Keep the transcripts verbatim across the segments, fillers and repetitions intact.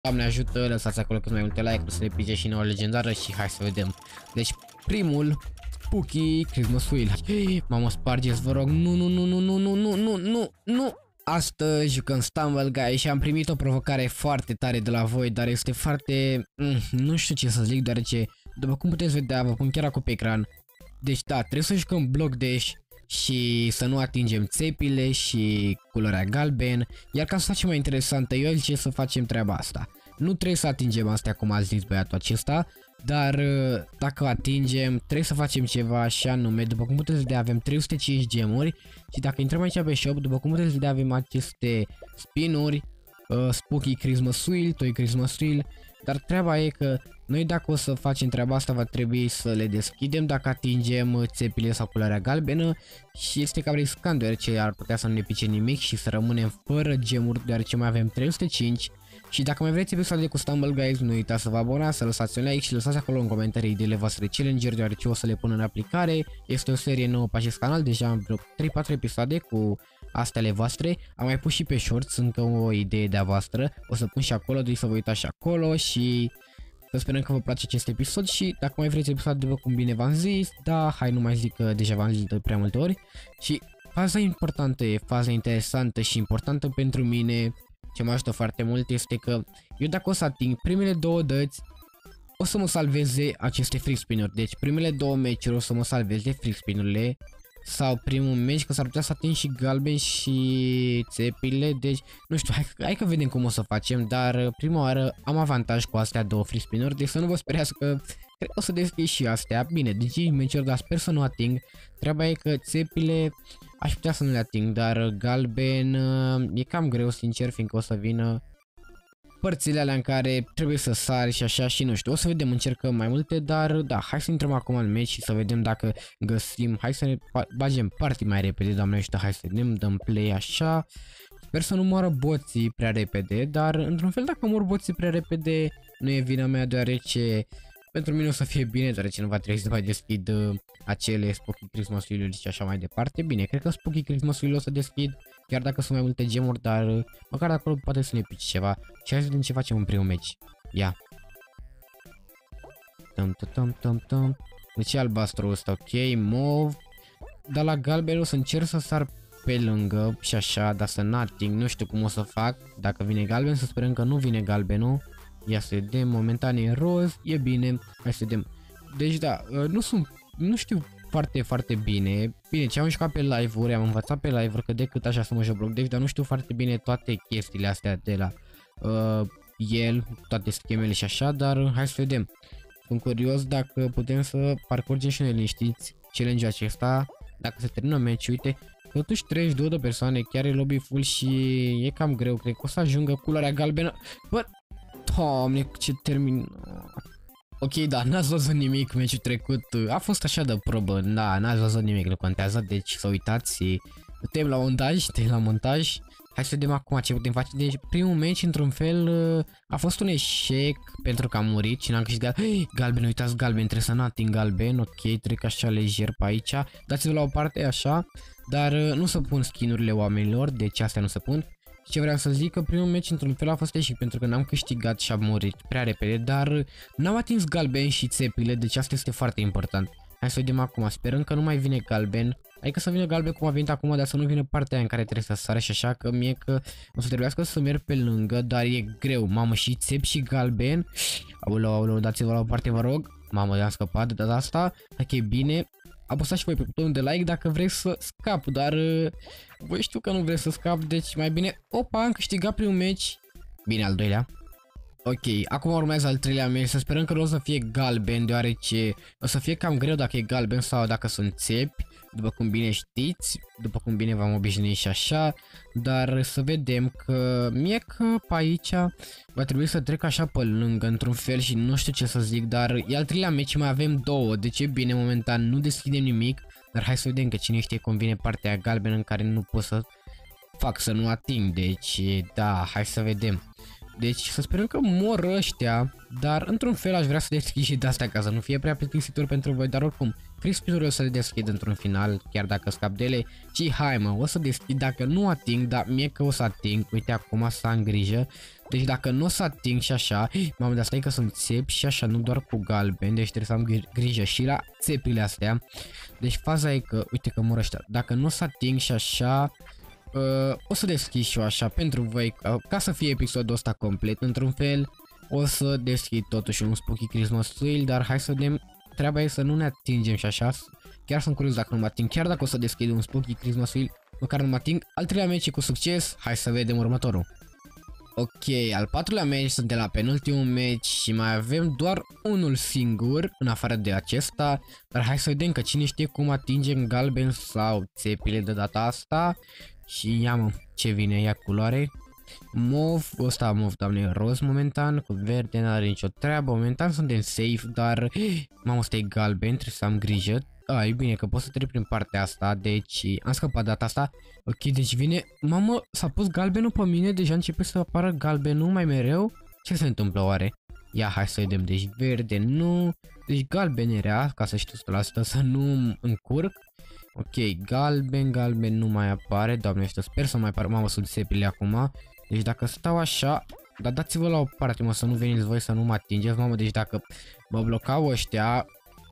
Doamne ajută, lăsați acolo cât mai multe like-uri să ne pige și nouă legendară și hai să vedem. Deci primul Spooky Christmas Wheel. Mamă, spargeți, vă rog. Nu, nu, nu, nu, nu, nu, nu, nu, nu, nu. Astăzi jucăm Stumble Guys și am primit o provocare foarte tare de la voi, dar este foarte... Mm, nu știu ce să zic, deoarece, după cum puteți vedea, vă pun chiar acum pe ecran. Deci da, trebuie să jucăm Block Dash și să nu atingem țepile și culoarea galben. Iar ca să facem mai interesantă, eu zice să facem treaba asta. Nu trebuie să atingem astea, cum a zis băiatul acesta, dar dacă atingem, trebuie să facem ceva și anume, după cum puteți vedea, avem trei sute cinci gemuri și dacă intrăm aici pe shop, după cum puteți vedea, avem aceste spinuri, uh, Spooky Christmas Wheel, Toy Christmas Wheel, dar treaba e că noi dacă o să facem treaba asta va trebui să le deschidem dacă atingem țepile sau culoarea galbenă și este cam riscant deoarece ar putea să nu ne pice nimic și să rămânem fără gemuri deoarece mai avem trei sute cinci. Și dacă mai vreți episoade cu Stumble Guys, nu uitați să vă abonați, să lăsați un like și lăsați acolo în comentarii ideile voastre challenge-uri deoarece o să le pun în aplicare. Este o serie nouă pe acest canal, deja am vreo trei patru episoade cu astele voastre. Am mai pus și pe shorts încă o idee de-a voastră, o să pun și acolo, deci să vă uitați și acolo și să sperăm că vă place acest episod și dacă mai vreți episoade după cum bine v-am zis, da, hai nu mai zic că deja v-am zis de prea multe ori. Și faza importantă e, faza interesantă și importantă pentru mine, ce mă ajută foarte mult este că eu dacă o să ating primele două dăți, o să mă salveze aceste free spin-uri. Deci primele două meciuri o să mă salveze free spin-urile sau primul meci, că s-ar putea să ating și galben și țepile. Deci nu știu, hai, hai că vedem cum o să facem, dar prima oară am avantaj cu astea două free spin-uri, deci să nu vă speriați că cred că o să deschid și astea. Bine, deci cinci meciuri, dar sper să nu ating. Treaba e că țepile aș putea să nu le ating, dar galben e cam greu, sincer, fiindcă o să vină părțile alea în care trebuie să sari și așa și nu știu, o să vedem, încercăm mai multe, dar da, hai să intrăm acum în meci și să vedem dacă găsim, hai să ne bagem party mai repede, doamne ajută, hai să vedem, dăm play așa, sper să nu moară boții prea repede, dar într-un fel dacă mor boții prea repede nu e vina mea deoarece pentru mine o să fie bine, deoarece nu va trebui să mai deschid uh, acele Spooky Christmas Wheel-uri și așa mai departe. Bine, cred că Spooky Christmas Wheel o să deschid, chiar dacă sunt mai multe gemuri, dar uh, măcar de acolo poate să ne pice ceva. Și hai să vedem ce facem în primul meci. Ia. Tum, tum, tum, tum. Deci e albastru ăsta, ok, mov. Dar la galben o să încerc să sar pe lângă și așa, dar să n-ating, nu știu cum o să fac. Dacă vine galben, să sperăm că nu vine galbenul. Ia să vedem, momentan e roz, e bine, hai să vedem. Deci da, nu sunt, nu știu foarte, foarte bine. Bine, ce am jucat pe live-uri, am învățat pe live-uri că decât așa să mă joc Block Dash, dar nu știu foarte bine toate chestiile astea de la uh, el, toate schemele și așa, dar hai să vedem. Sunt curios dacă putem să parcurgem și noi liniștiți challenge-ul acesta, dacă se termină meci, uite, totuși treizeci și două de persoane, chiar e lobby full și e cam greu, cred că o să ajungă culoarea galbenă. Bă, Doamne, ce termin... Ok, da, n-ați văzut nimic meciul trecut, a fost așa de probă, da, n-ați văzut nimic, nu contează, deci să uitați, putem la montaj, te la montaj. Hai să vedem acum ce putem face. Deci primul meci într-un fel a fost un eșec pentru că am murit și n-am câștigat. Hey, galben, uitați galben, trebuie să n-ating galben, ok, trec așa lejer pe aici, dați-vă la o parte așa, dar nu se pun skin-urile oamenilor, deci astea nu se pun. Ce vreau să zic că primul meci într-un fel a fost eșec pentru că n-am câștigat și am murit prea repede, dar n-am atins galben și țepile, deci asta este foarte important. Hai să vedem acum, sperăm că nu mai vine galben, adică să vină galben cum a venit acum, dar să nu vină partea aia în care trebuie să sară și așa, că mie că o să trebuiască să merg pe lângă, dar e greu, mamă, și țep și galben. Aoleu, aoleu, dați-vă la o parte, vă rog. Mamă, i-am scăpat de data asta, ok, bine. Apăsați și voi pe butonul de like dacă vreți să scap, dar voi știu că nu vreți să scap, deci mai bine. Opa, am câștigat primul meci. Bine, al doilea. Ok, acum urmează al treilea meci, să sperăm că nu o să fie galben, deoarece o să fie cam greu dacă e galben sau dacă sunt țepi, după cum bine știți, după cum bine v-am obișnuit și așa, dar să vedem că mie că pe aici va trebui să trec așa pe lângă într-un fel și nu știu ce să zic, dar e al treilea meci, mai avem două, deci e bine, momentan nu deschidem nimic, dar hai să vedem că cine știe cum vine partea galbenă în care nu pot să fac să nu ating, deci da, hai să vedem. Deci să sperăm că mor ăștia, dar într-un fel aș vrea să deschid și de-astea ca să nu fie prea plictisitor pentru voi, dar oricum, free spin-ul o să le deschid într-un final, chiar dacă scap de ele. Și hai mă, o să deschid dacă nu ating, dar mie că o să ating, uite acum să am grijă. Deci dacă nu o să ating și așa, mamă, dar stai că sunt țepi și așa, nu doar cu galben, deci trebuie să am grijă și la țepile astea. Deci faza e că, uite că mor ăștia, dacă nu o să ating și așa, uh, o să deschid și eu așa pentru voi, uh, ca să fie episodul ăsta complet într-un fel. O să deschid totuși un Spooky Christmas Wheel, dar hai să vedem, treaba e să nu ne atingem și așa. Chiar sunt curios dacă nu mă ating, chiar dacă o să deschid un Spooky Christmas Wheel, măcar nu mă ating. Al treilea meci cu succes, hai să vedem următorul. Ok, al patrulea meci, suntem la penultimul meci și mai avem doar unul singur în afară de acesta, dar hai să vedem că cine știe cum atingem galben sau țepile de data asta. Și ia mă, ce vine, ia culoare. Mov, ăsta mov, doamne, roz momentan, cu verde n-are nicio treabă, momentan suntem safe, dar mamă, ăsta e galben, trebuie să am grijă. A, e bine că pot să trec prin partea asta, deci am scăpat data asta. Ok, deci vine, mamă, s-a pus galbenul pe mine, deja începe să apară galbenul mai mereu. Ce se întâmplă oare? Ia, hai să vedem, deci verde nu, deci galben era, ca să știu o sută la sută să nu încurc. Ok, galben, galben nu mai apare, doamne, ăștia sper să mai apară, mamă, sunt sepile acum. Deci dacă stau așa, dar dați-vă la o parte, mă, să nu veniți voi să nu mă atingeți, mamă, deci dacă mă blocau ăștia,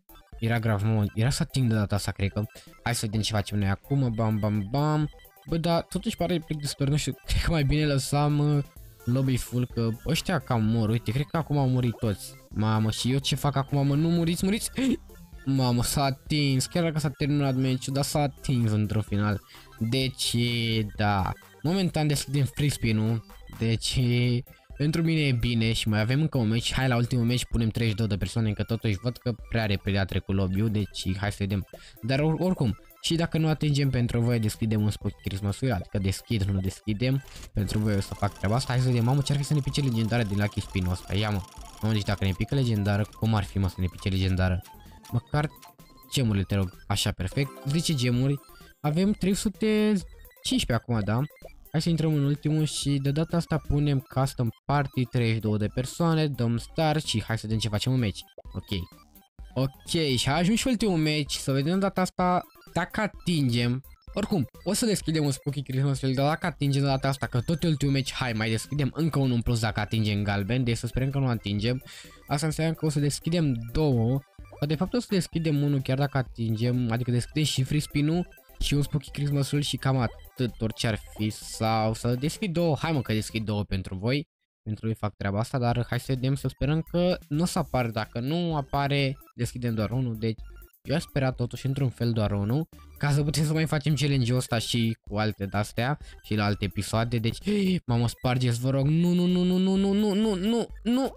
era grav, mamă, era să ating de data asta, cred că. Hai să vedem ce facem noi acum, bam, bam, bam. Bă, dar totuși pare plictisitor, nu știu, cred că mai bine lăsam uh, lobby full, că ăștia cam mor, uite, cred că acum au murit toți. Mamă, și eu ce fac acum, mă, nu muriți, muriți? Mamă, s-a atins, chiar dacă s-a terminat meciul, dar s-a atins într-un final. Deci, da, momentan deschidem free spin-ul, deci pentru mine e bine și mai avem încă un meci. Hai la ultimul meci, punem treizeci și două de persoane, încă totuși văd că prea repede a trecut lobby-ul, deci hai să vedem. Dar or oricum, și dacă nu atingem pentru voi, deschidem un Spooky Christmas Wheel, adică deschid, nu deschidem. Pentru voi o să fac treaba asta. Hai să vedem, mamă, ce ar fi să ne pice legendară din Lucky Spin-ul ăsta, ia mă. Mamă, deci dacă ne pică legendară, cum ar fi, mă, să ne pice legendară? Măcar gemurile, te rog, așa, perfect, zece gemuri, avem trei sute cincisprezece acum, da? Hai să intrăm în ultimul și de data asta punem Custom Party, treizeci și două de persoane, dăm Start și hai să vedem ce facem în meci. Ok. Ok, și a ajuns și ultimul meci, să vedem data asta dacă atingem. Oricum, o să deschidem un Spooky Christmas Wheel, dar dacă atingem de data asta, că tot e ultimul meci, hai, mai deschidem încă unul în plus dacă atingem galben, deci să sperăm că nu atingem. Asta înseamnă că o să deschidem două, dar de fapt o să deschidem unul chiar dacă atingem, adică deschidem și free spin-ul și un Spooky Christmas Wheel și cam atât, orice ar fi, sau să deschid două, hai mă că deschid două pentru voi, pentru voi fac treaba asta, dar hai să vedem, să sperăm că nu o să apară, dacă nu apare, deschidem doar unul, deci eu aș spera totuși într-un fel doar unul, ca să putem să mai facem challenge-ul ăsta și cu alte de-astea și la alte episoade, deci, mamă, spargeți, vă rog, nu, nu, nu, nu, nu, nu, nu, nu, nu, nu.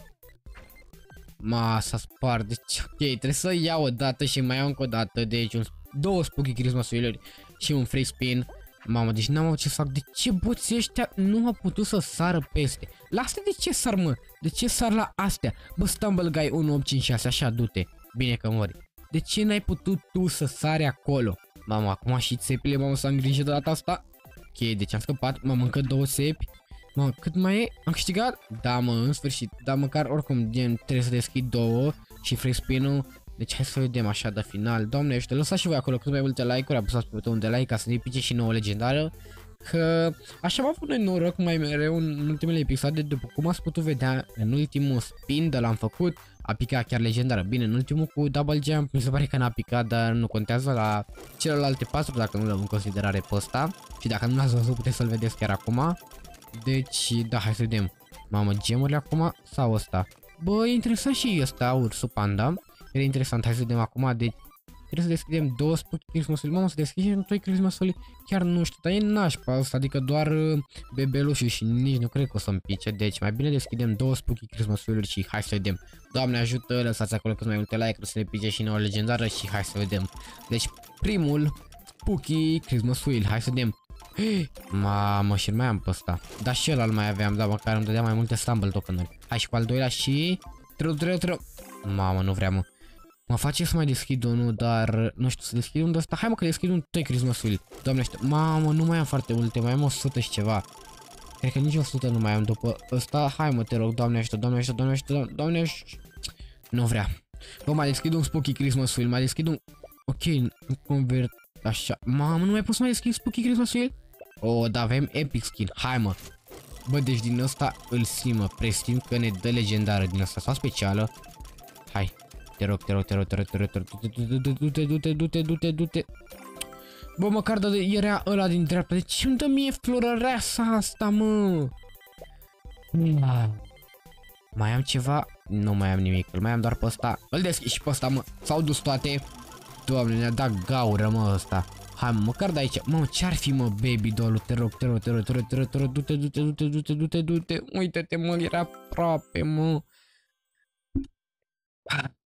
Ma, s-a spart, deci ok, trebuie să iau o dată și mai iau încă o dată, deci un, două Spooky Christmas Wheel-uri și un free spin. Mamă, deci n-am avut ce să fac, de ce boții ăștia nu au putut să sară peste? La astea de ce sar, mă? De ce sar la astea? Bă, Stumble Guy unu opt cinci șase, așa, du-te, bine că mori. De ce n-ai putut tu să sari acolo? Mamă, acum și țepile, mamă, să am grijă de data asta. Ok, deci am scăpat, mamă, încă două țepi. Mamă, cât mai e? Am câștigat? Da, mă, în sfârșit, dar măcar oricum gen, trebuie să deschid două și free spin-ul. Deci hai să vedem așa de final. Doamne, ajută, lăsați și voi acolo cât mai multe like-uri, apăsați pe butonul de like ca să ne pice și nouă legendară. Că așa am avut noi noroc mai mereu în ultimele episoade, după cum ați putut vedea în ultimul spin de l-am făcut, a picat chiar legendară. Bine, în ultimul cu double jump mi se pare că n-a picat, dar nu contează la celelalte patru dacă nu le-am în considerare pe ăsta. Și dacă nu l-ați văzut puteți să-l vedeți chiar acum. Deci, da, hai să vedem. Mamă, gemurile acum sau ăsta? Bă, e interesant și ăsta, ursul panda. E interesant, hai să vedem acum, deci trebuie să deschidem două Spooky Christmas Wheel. Mamă, să deschidem doi Christmas Wheel, chiar nu știu, dar e nașpa asta, adică doar uh, bebelușul și nici nu cred că o să-mi pice. Deci mai bine deschidem două Spooky Christmas Wheel-uri și hai să vedem. Doamne ajută, lăsați acolo cât mai multe like-uri să ne pice și nouă legendară și hai să vedem. Deci primul Spooky Christmas Wheel, hai să vedem. Mamă, și mai am pe ăsta. Dar și ăla mai aveam, dar măcar îmi dădea mai multe stumble token-uri. Hai și cu al doilea și... Treu, treu, treu. Mamă, nu vreau, mă. Mă face să mai deschid unul, dar nu știu, să deschid unul de ăsta. Hai mă că deschid un toi Christmas Wheel. Doamne, știu. Mamă, nu mai am foarte multe, mai am o sută și ceva. Cred că nici o sută nu mai am după ăsta. Hai mă, te rog, Doamne ajută, Doamne ajută, Doamne ajută, Doamne ajută. Nu vrea. Bă, mai deschid un Spooky Christmas Wheel, mai deschid un... Ok, convert... Așa. Mamă, nu mai pot să mai deschid Spooky Christmas Wheel? Oh, da, avem epic skin. Hai mă. Bă, deci din ăsta îl simt, mă, prestim că ne dă legendară din asta sau specială. Hai. Te rog, te rog, te rog, te rog, te rog, te rog, du-te, du-te, du-te, du-te, du-te. Bă, măcar de era ăla din dreapta. De ce îmi dă mie florăreasa asta, mă? Mai am ceva? Nu mai am nimic. Îl mai am doar pe ăsta. Îl deschid și pe ăsta, mă. S-au dus toate. Doamne, ne-a dat gaură, mă, ăsta. Hai, mă, măcar de aici. Mă, ce-ar fi, mă, baby doll? Te rog, te rog, te rog, te rog, te rog, te rog, du-te, du-te, du-te, du-te, du-te, du-te. Uite-te, mă, era aproape, mă.